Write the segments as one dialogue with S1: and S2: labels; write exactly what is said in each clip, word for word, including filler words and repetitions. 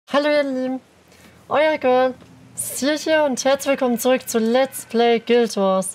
S1: Hallo ihr Lieben, euer Girl ist hier, hier und herzlich willkommen zurück zu Let's Play Guild Wars.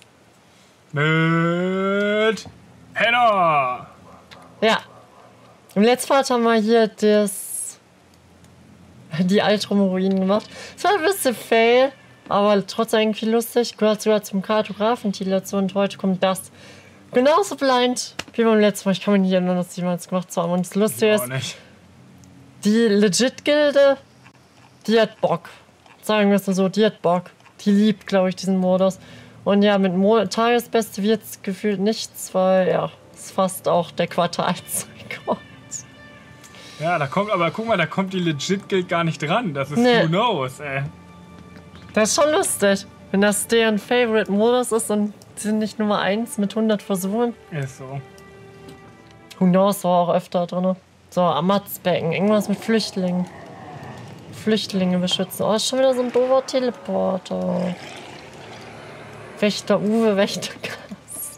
S2: Mit Henna!
S1: Ja, im letzten Part haben wir hier das, die Altrum-Ruinen gemacht. Es war ein bisschen fail, aber trotzdem irgendwie lustig. Gehört sogar zum Kartografen-Titel dazu und heute kommt das. Genauso blind wie beim letzten Mal. Ich kann mich nicht erinnern, dass jemals gemacht zu haben. Und das Lustige ist, die Legit-Gilde, die hat Bock. Sagen wir es so, die hat Bock. Die liebt, glaube ich, diesen Modus. Und ja, mit Mo Tagesbeste wird es gefühlt nichts, weil ja, es fast auch der Quartalsrekord.
S2: Ja, da kommt, aber guck mal, da kommt die Legit-Guild gar nicht dran. Das ist
S1: nee.
S2: Who knows, ey.
S1: Das ist schon lustig, wenn das deren Favorite-Modus ist und sie sind nicht Nummer eins mit hundert Versuchen.
S2: Ist so.
S1: Who knows war auch öfter drin. So, Amatsbecken, irgendwas mit Flüchtlingen. Flüchtlinge beschützen. Oh, ist schon wieder so ein doofer Teleporter. Wächter Uwe, Wächter Gas.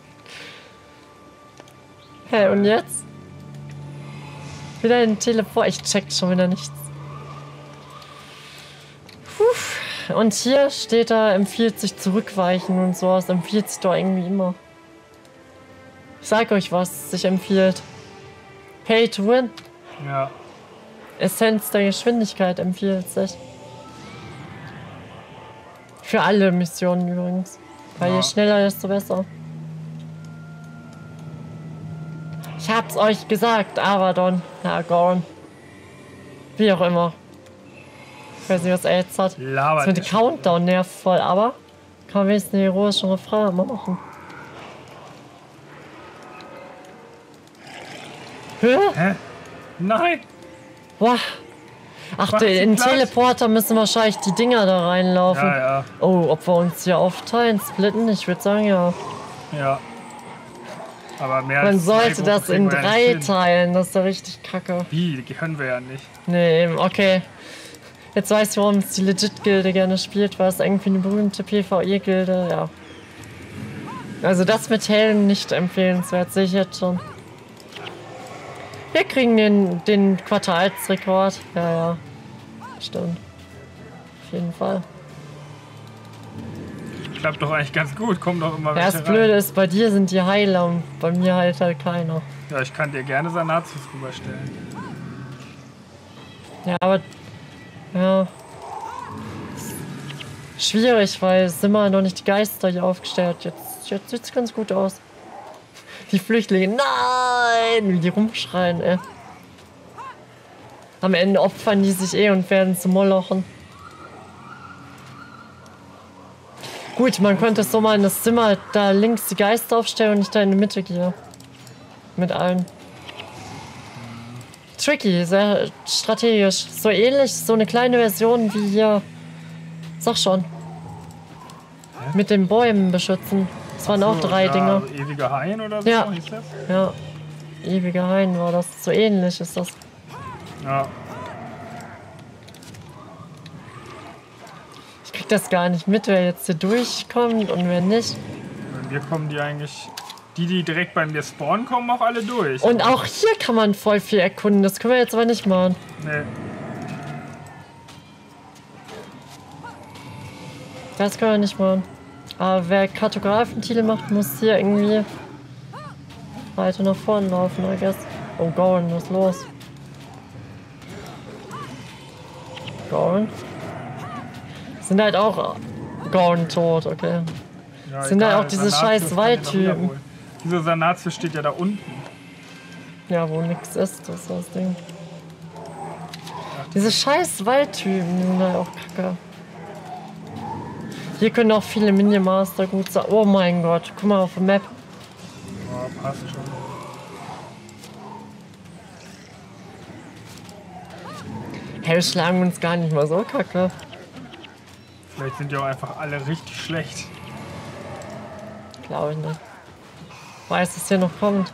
S1: Hey, und jetzt? Wieder ein Teleport. Ich check schon wieder nichts. Puh. Und hier steht da, empfiehlt sich zurückweichen und sowas. Empfiehlt sich doch irgendwie immer. Ich sag euch, was sich empfiehlt. Pay to win.
S2: Ja.
S1: Essenz der Geschwindigkeit empfiehlt sich. Für alle Missionen übrigens. Weil
S2: ja.
S1: je schneller, desto besser. Ich hab's euch gesagt, Abaddon. Ja, Gorn. Wie auch immer. Ich weiß nicht, was er jetzt hat.
S2: Labert
S1: das mit dem Countdown nervt voll, aber kann man wenigstens eine heroische Refrain mal machen. Hä?
S2: Hä? Nein!
S1: Boah. Ach, den Teleporter müssen wahrscheinlich die Dinger da reinlaufen.
S2: Ja, ja.
S1: Oh, ob wir uns hier aufteilen, splitten? Ich würde sagen, ja.
S2: Ja. Aber mehr
S1: Man
S2: als
S1: sollte
S2: zwei
S1: das in
S2: Gruppen
S1: drei
S2: kriegen wir ja
S1: teilen, das ist ja richtig kacke.
S2: Wie? Die können wir ja nicht.
S1: Nee, okay. Jetzt weiß ich, warum es die Legit-Gilde gerne spielt, weil es irgendwie eine berühmte PvE-Gilde, ja. Also das mit Helden nicht empfehlenswert, sehe ich jetzt schon. Wir kriegen den, den Quartalsrekord. Ja, ja. Stimmt. Auf jeden Fall.
S2: Klappt doch eigentlich ganz gut. Kommt doch immer
S1: ja,
S2: welche
S1: das Blöde
S2: rein.
S1: ist, bei dir sind die Heiler und bei mir halt halt keiner.
S2: Ja, ich kann dir gerne Sanatius rüberstellen.
S1: Ja, aber... Ja... Schwierig, weil es sind immer noch nicht die Geister hier aufgestellt. Jetzt, jetzt sieht es ganz gut aus. Die Flüchtlinge, nein! Wie die rumschreien, ey. Am Ende opfern die sich eh und werden zu Molochen. Gut, man könnte es so mal in das Zimmer da links die Geister aufstellen und ich da in die Mitte gehe. Mit allen. Tricky, sehr strategisch. So ähnlich, so eine kleine Version wie hier. Sag schon.
S2: Hä?
S1: Mit den Bäumen beschützen. Das waren
S2: so,
S1: auch drei
S2: ja,
S1: Dinge.
S2: Ewige Hain oder so
S1: Ja.
S2: hieß das?
S1: Ja. Ewige Hain war das. So ähnlich ist das.
S2: Ja.
S1: Ich krieg das gar nicht mit, wer jetzt hier durchkommt und wer nicht.
S2: Bei mir kommen die eigentlich... Die, die direkt bei mir spawnen, kommen auch alle durch.
S1: Und auch hier kann man voll viel erkunden. Das können wir jetzt aber nicht machen.
S2: Nee.
S1: Das können wir nicht machen. Aber wer Kartografentitel macht, muss hier irgendwie weiter nach vorne laufen, I guess. Oh, Goran, was ist los? Goran? Sind halt auch Goran tot, okay.
S2: Ja,
S1: Sind
S2: egal,
S1: halt auch diese
S2: Sanatius
S1: scheiß
S2: kann den
S1: Waldtypen.
S2: noch wiederholen. Dieser Sanatius steht ja da unten.
S1: Ja, wo nix ist, das ist das Ding. Diese scheiß Waldtypen, die sind halt auch kacke. Hier können auch viele Minimaster gut sein. Oh mein Gott, guck mal auf der Map.
S2: Oh, passt schon.
S1: Hey, wir schlagen uns gar nicht mal so kacke.
S2: Vielleicht sind die auch einfach alle richtig schlecht.
S1: Glaube ich nicht. Weiß, dass hier noch kommt.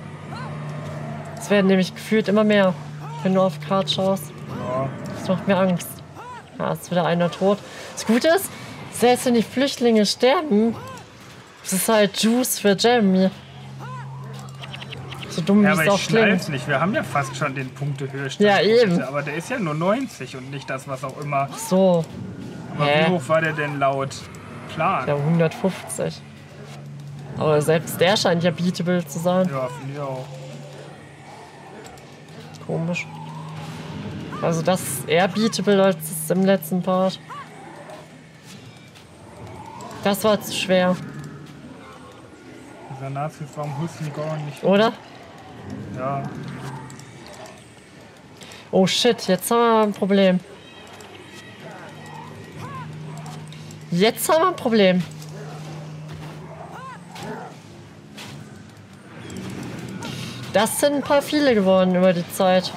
S1: Es werden nämlich gefühlt immer mehr, wenn du auf Kart schaust.
S2: Ja.
S1: Das macht mir Angst. Ja, ist wieder einer tot. Das Gute ist, selbst wenn die Flüchtlinge sterben, das ist halt Juice für Jeremy. So So dumm,
S2: Ja,
S1: wie
S2: aber
S1: es
S2: ich
S1: auch klingt.
S2: schnall's nicht. Wir haben ja fast schon den Punktehöchstand.
S1: Ja, eben.
S2: Aber der ist ja nur neunzig und nicht das, was auch immer.
S1: So,
S2: Aber
S1: Hä?
S2: wie hoch war der denn laut Plan?
S1: ja, hundertfünfzig. Aber selbst der scheint ja beatable zu sein.
S2: Ja, finde ich auch.
S1: Komisch. Also das ist eher beatable als das im letzten Part. Das war zu schwer,
S2: Dieser Nazis warum Hussein gar nicht.
S1: oder?
S2: Ja.
S1: Oh shit, jetzt haben wir ein Problem. Jetzt haben wir ein Problem. Das sind ein paar viele geworden über die Zeit.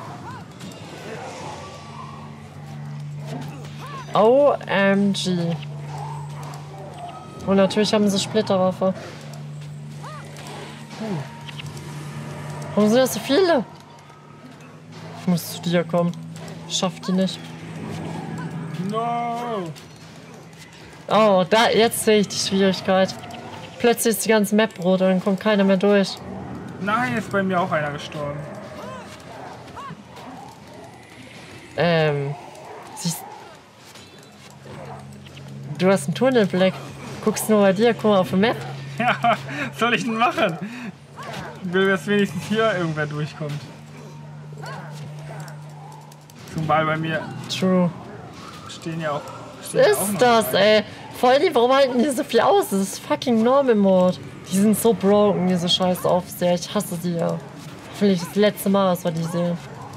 S1: O M G. Und natürlich haben sie Splitterwaffe. Warum sind das so viele? Ich muss zu dir kommen. Ich schaff die nicht.
S2: No!
S1: Oh, da, jetzt sehe ich die Schwierigkeit. Plötzlich ist die ganze Map rot und dann kommt keiner mehr durch.
S2: Nein, ist bei mir auch einer gestorben.
S1: Ähm. Siehst du hast einen Tunnelblick. Guckst nur bei dir, guck mal auf der Map.
S2: Ja, was soll ich denn machen? Ich will, dass wenigstens hier irgendwer durchkommt. Zumal bei mir
S1: True.
S2: stehen ja auch.
S1: Was
S2: Stehen ja auch
S1: ist
S2: noch
S1: das,
S2: drei.
S1: ey? Vor allem, warum halten die so viel aus? Das ist fucking Normal Mode. Die sind so broken, diese scheiß Aufseher. Ich hasse die ja. Hoffentlich das letzte Mal, dass wir die sehen.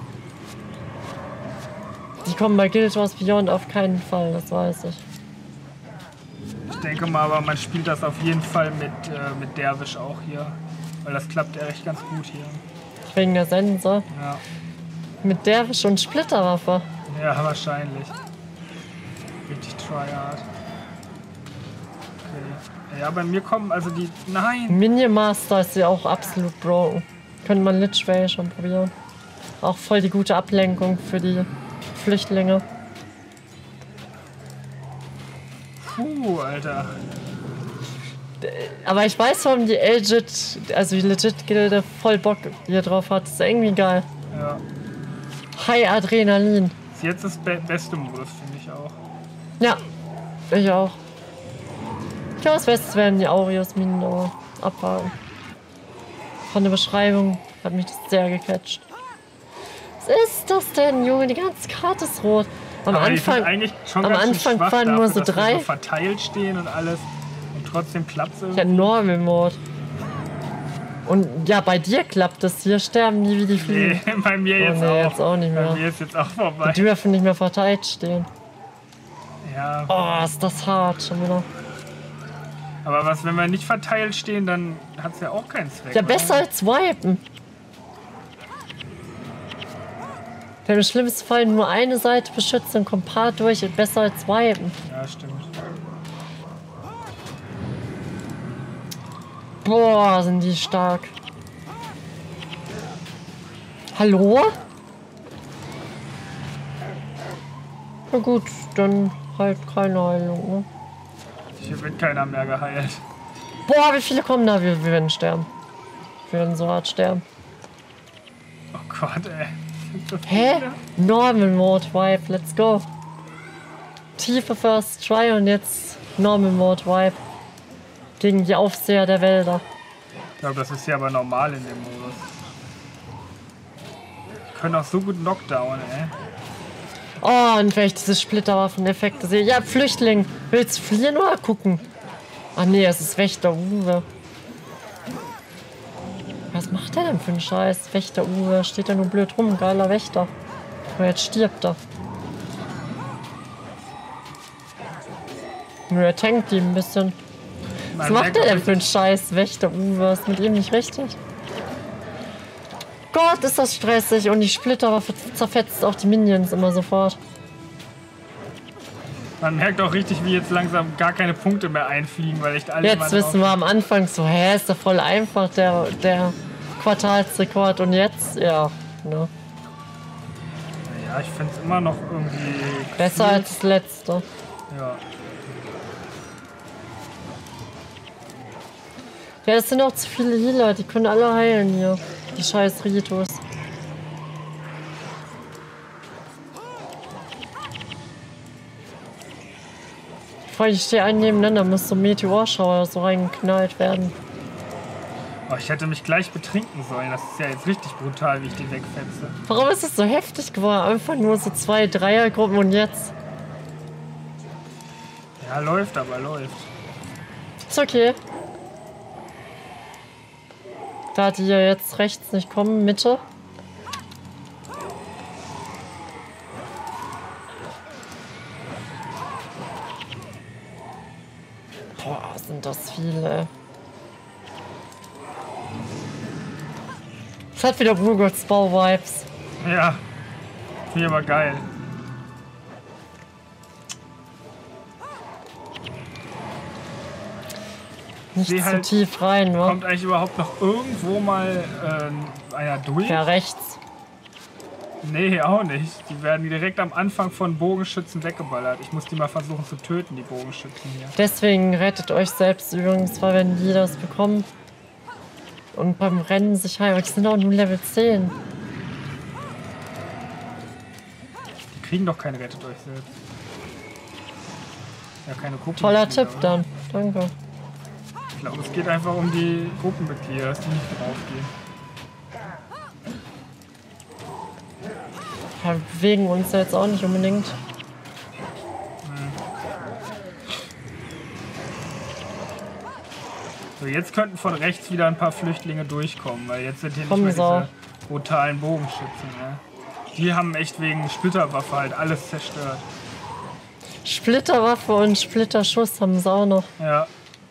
S1: Die kommen bei Guild Wars Beyond auf keinen Fall, das weiß ich.
S2: Ich denke mal, aber man spielt das auf jeden Fall mit, äh, mit Derwisch auch hier. Weil das klappt ja echt ganz gut hier.
S1: Wegen der Sensor.
S2: Ja,
S1: Mit Derwisch und Splitterwaffe.
S2: ja wahrscheinlich. Richtig tryhard. Okay. Ja, bei mir kommen also die. Nein!
S1: Minion Master ist ja auch absolut broken. Könnte man literally schon probieren. Auch voll die gute Ablenkung für die Flüchtlinge.
S2: Puh, Alter.
S1: Aber ich weiß, warum die Legit, also die Legit-Gilde voll Bock hier drauf hat. Das ist irgendwie geil.
S2: Ja.
S1: High Adrenalin.
S2: Ist jetzt das be beste Modus, finde ich auch.
S1: Ja, ich auch. Ich glaube, das Beste werden die Aureus-Minen aber abwarten. Von der Beschreibung hat mich das sehr gecatcht. Was ist das denn, Junge? Die ganze Karte ist rot. Am
S2: Aber die sind
S1: Anfang,
S2: eigentlich schon
S1: am
S2: ganz schön
S1: Anfang
S2: schwach
S1: waren nur
S2: dafür,
S1: so
S2: dass wir
S1: drei.
S2: so verteilt stehen und alles. Und trotzdem klappt es
S1: ja,
S2: irgendwie.
S1: Normal Mode. Und ja, bei dir klappt das. Hier sterben die wie die Fliegen.
S2: Nee, bei mir jetzt,
S1: Oh, nee,
S2: auch.
S1: jetzt auch nicht mehr.
S2: Bei mir ist jetzt auch vorbei.
S1: Die dürfen nicht mehr verteilt stehen.
S2: Ja.
S1: Oh, ist das hart schon wieder.
S2: Aber was, wenn wir nicht verteilt stehen, dann hat es ja auch keinen Zweck.
S1: Ja,
S2: oder?
S1: besser als wipen. Wenn im schlimmsten Fall nur eine Seite beschützt und kommt Part durch, ist besser als wipen.
S2: Ja, stimmt.
S1: Boah, sind die stark. Hallo? Na gut, dann halt keine Heilung, ne?
S2: Hier wird keiner mehr geheilt.
S1: Boah, wie viele kommen da? Wir, wir werden sterben. Wir werden so hart sterben.
S2: Oh Gott, ey. Sind so
S1: Hä?
S2: viele?
S1: Normal Mode Wipe, let's go. Tiefe First Try und jetzt Normal Mode Wipe. Gegen die Aufseher der Wälder.
S2: Ich glaube, das ist ja aber normal in dem Modus. Die können auch so gut Knockdown, ey.
S1: Oh, und wenn ich diese Splitterwaffen-Effekte sehe. Ja, Flüchtling. Willst du fliehen oder gucken? Ah nee, es ist Wächter Uwe. Was macht der denn für einen Scheiß? Wächter Uwe. Steht da nur blöd rum. Geiler Wächter. Und jetzt stirbt er. Nur er tankt ihn ein bisschen. Was
S2: Man
S1: macht
S2: merkt
S1: der
S2: auch
S1: denn für einen
S2: richtig-
S1: Scheiß? Wächter Uwe. Ist mit ihm nicht richtig? Gott, ist das stressig. Und die Splitterwaffe zerfetzt auch die Minions immer sofort.
S2: Man merkt auch richtig, wie jetzt langsam gar keine Punkte mehr einfliegen, weil echt alle
S1: Jetzt wissen wir am Anfang so, hä, ist doch voll einfach, der, der Quartalsrekord. Und jetzt, ja, ne?
S2: Ja, ich finde es immer noch irgendwie
S1: Besser
S2: gefühlt-
S1: als das letzte.
S2: Ja.
S1: Ja, es sind auch zu viele Healer, die können alle heilen hier. Die scheiß Ritos. Vor allem, ich stehe einen nebeneinander, muss so ein Meteorschauer so reingeknallt werden.
S2: Oh, ich hätte mich gleich betrinken sollen. Das ist ja jetzt richtig brutal, wie ich die wegfetze.
S1: Warum ist es so heftig geworden? Einfach nur so zwei Dreiergruppen und jetzt?
S2: Ja, läuft, aber läuft.
S1: Ist okay. Da die ja jetzt rechts nicht kommen, Mitte. Boah, sind das viele. Es hat wieder Burgots Bau-Vibes.
S2: Ja, finde ich aber geil.
S1: Nicht zu
S2: halt,
S1: tief rein, wa?
S2: Kommt eigentlich überhaupt noch irgendwo mal äh, einer durch?
S1: Ja, rechts.
S2: Nee, auch nicht. Die werden direkt am Anfang von Bogenschützen weggeballert. Ich muss die mal versuchen zu töten, die Bogenschützen hier.
S1: Deswegen rettet euch selbst übrigens, weil wenn die das bekommen und beim Rennen sich heilen, die sind auch nur Level zehn.
S2: Die kriegen doch keine Rettet euch selbst. Ja, keine Gruppen.
S1: Toller Tipp dann. Danke.
S2: Ich glaube, es geht einfach um die Gruppenmitglieder, dass die nicht draufgehen.
S1: Ja, wir bewegen uns jetzt auch nicht unbedingt.
S2: So, jetzt könnten von rechts wieder ein paar Flüchtlinge durchkommen, weil jetzt sind hier
S1: Kommen
S2: nicht mehr
S1: so.
S2: diese brutalen Bogenschützen. Ne? Die haben echt wegen Splitterwaffe halt alles zerstört.
S1: Splitterwaffe und Splitterschuss haben sie auch noch.
S2: Ja.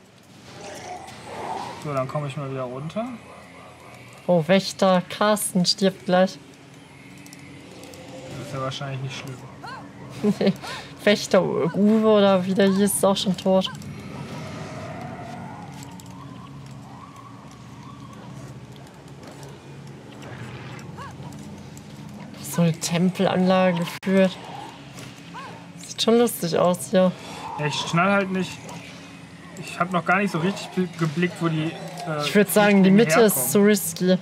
S2: So, dann komme ich mal wieder runter.
S1: Oh, Wächter Carsten stirbt gleich.
S2: Das ist ja wahrscheinlich nicht schlimm.
S1: Wächter Uwe oder wie der hieß, ist auch schon tot. So eine Tempelanlage geführt. Sieht schon lustig aus hier.
S2: Ja, ich schnall halt nicht. Ich habe noch gar nicht so richtig geblickt, wo die. Äh,
S1: Ich würde sagen, die Mitte
S2: herkommen.
S1: ist zu risky.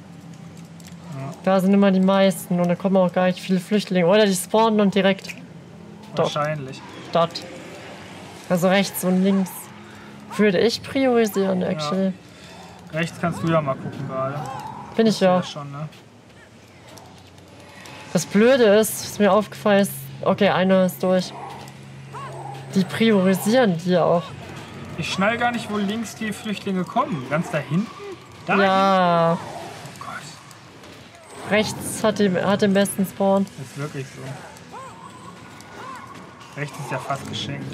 S1: Da sind immer die meisten und da kommen auch gar nicht viele Flüchtlinge. Oder die spawnen und direkt dort.
S2: Wahrscheinlich.
S1: dort. Also rechts und links. Würde ich priorisieren, actually.
S2: Ja. Rechts kannst du ja mal gucken gerade.
S1: Bin ich ja.
S2: Schon, ne?
S1: Das Blöde ist, was mir aufgefallen ist, okay, einer ist durch. Die priorisieren die auch.
S2: Ich schnall gar nicht, wo links die Flüchtlinge kommen. Ganz da hinten? Da?
S1: Ja,
S2: Oh Gott,
S1: rechts hat, die, hat den besten Spawn.
S2: ist wirklich so. Rechts ist ja fast geschenkt.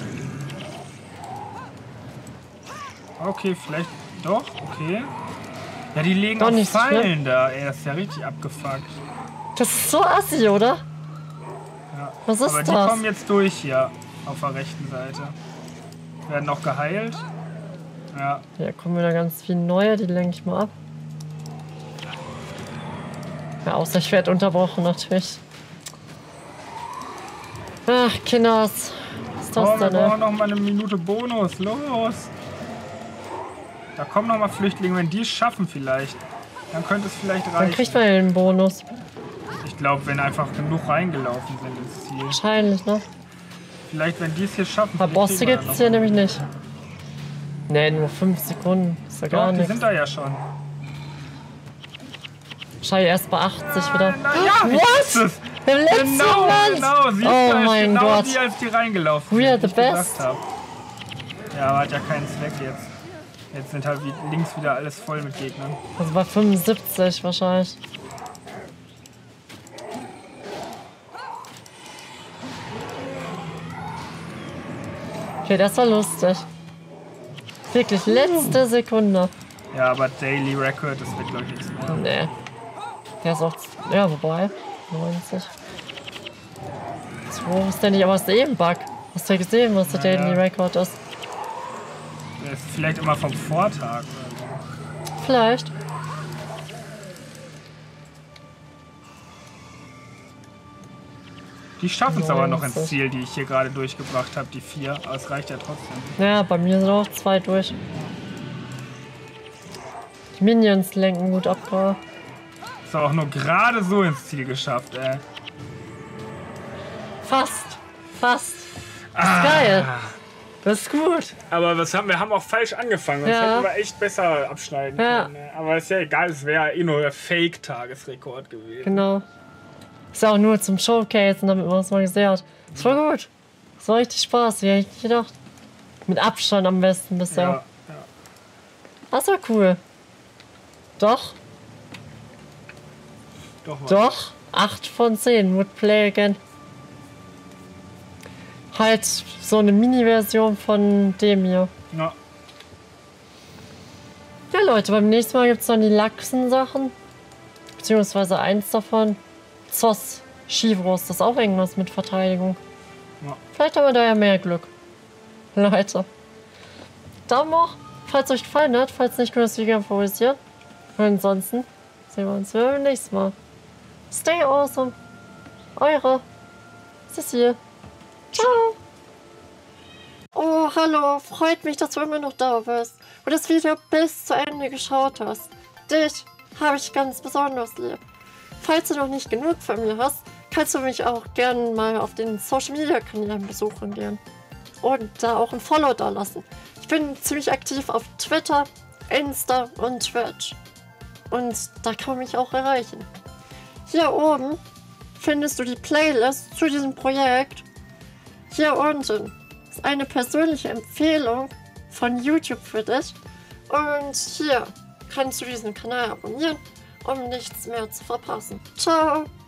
S2: Okay, vielleicht doch, okay. Ja, die legen
S1: Doch
S2: auch
S1: nicht so
S2: Fallen
S1: schlimm.
S2: da. Ey, das ist ja richtig abgefuckt.
S1: Das ist so assi, oder?
S2: Ja.
S1: Was ist
S2: Aber die
S1: das?
S2: kommen jetzt durch hier auf der rechten Seite. Werden auch geheilt. Ja,
S1: Ja, kommen wieder ganz viele neue, die lenke ich mal ab. Ja, außer ich werde unterbrochen, natürlich. Ach, Kinders. Was ist das
S2: oh, wir
S1: denn,
S2: brauchen
S1: ne?
S2: noch mal eine Minute Bonus. Los! Da kommen noch mal Flüchtlinge. Wenn die es schaffen vielleicht, dann könnte es vielleicht
S1: Dann
S2: reichen.
S1: kriegt man ja den Bonus.
S2: Ich glaube, wenn einfach genug reingelaufen sind ins Ziel.
S1: Wahrscheinlich, ne?
S2: Vielleicht, wenn die es hier schaffen.
S1: Aber
S2: vielleicht
S1: Bosse
S2: kriegen wir
S1: gibt's
S2: dann
S1: hier
S2: noch
S1: nämlich nicht. Ne, nur fünf Sekunden. Ist ja
S2: Doch,
S1: gar
S2: die
S1: nichts.
S2: sind da ja schon.
S1: Wahrscheinlich erst bei achtzig wieder.
S2: Na ja, ich
S1: What?
S2: wusste es.
S1: Im letzten
S2: Genau,
S1: Moment!
S2: genau. Siehst
S1: Oh
S2: du, als
S1: mein
S2: genau
S1: Gott.
S2: die, als die reingelaufen
S1: We are
S2: sind,
S1: the
S2: wie ich
S1: best.
S2: gesagt hab. Ja, aber hat ja keinen Zweck jetzt. Jetzt sind halt wie links wieder alles voll mit Gegnern.
S1: Also bei fünfundsiebzig wahrscheinlich. Okay, das war lustig. Wirklich, letzte Sekunde.
S2: Ja, aber Daily Record, das wird glaube ich nichts mehr.
S1: Nee. Der ist auch. Ja, wobei. neunzig. So hoch ist der nicht, aber ist eh ein Bug. Hast du ja gesehen, was der
S2: Ja,
S1: Daily
S2: ja.
S1: Record ist?
S2: Der ist vielleicht immer vom Vortag oder so.
S1: Vielleicht.
S2: Die schaffen es aber noch ins
S1: neunzig.
S2: Ziel, die ich hier gerade durchgebracht habe, die vier. Aber es reicht ja trotzdem.
S1: Ja, bei mir sind auch zwei durch. Die Minions lenken gut ab.
S2: Ist auch nur gerade so ins Ziel geschafft, ey.
S1: Fast. Fast. Das ist
S2: Ah.
S1: geil. Das ist gut.
S2: Aber was haben, wir haben auch falsch angefangen. Sonst
S1: Ja.
S2: hätten wir echt besser abschneiden
S1: Ja.
S2: können. Ne? Aber ist ja egal, es wäre eh nur der Fake-Tagesrekord gewesen.
S1: Genau. Ist ja auch nur zum Showcasen, damit man es mal gesehen hat. Das war gut. Das war richtig Spaß, wie hätte ich nicht gedacht. Mit Abstand am besten bisher.
S2: Ja, ja.
S1: Das war cool. Doch,
S2: Doch, war
S1: doch. acht von zehn. Would play again. Halt so eine Mini-Version von dem hier.
S2: Ja.
S1: Ja, Leute, beim nächsten Mal gibt es dann die Lachsen-Sachen. Beziehungsweise eins davon. Zoss, Skivros, das ist auch irgendwas mit Verteidigung.
S2: Ja.
S1: Vielleicht haben wir da ja mehr Glück. Leute. Daumen hoch, falls euch gefallen hat. Falls nicht, könnt ihr es gerne favorisieren. Und ansonsten sehen wir uns beim nächsten Mal. Stay awesome. Eure Cecile. Ciao. Oh, hallo. Freut mich, dass du immer noch da bist und das Video bis zu Ende geschaut hast. Dich habe ich ganz besonders lieb. Falls du noch nicht genug von mir hast, kannst du mich auch gerne mal auf den Social Media Kanälen besuchen gehen. Und da auch ein Follow da lassen. Ich bin ziemlich aktiv auf Twitter, Insta und Twitch. Und da kann man mich auch erreichen. Hier oben findest du die Playlist zu diesem Projekt. Hier unten ist eine persönliche Empfehlung von YouTube für dich. Und hier kannst du diesen Kanal abonnieren, um nichts mehr zu verpassen. Ciao!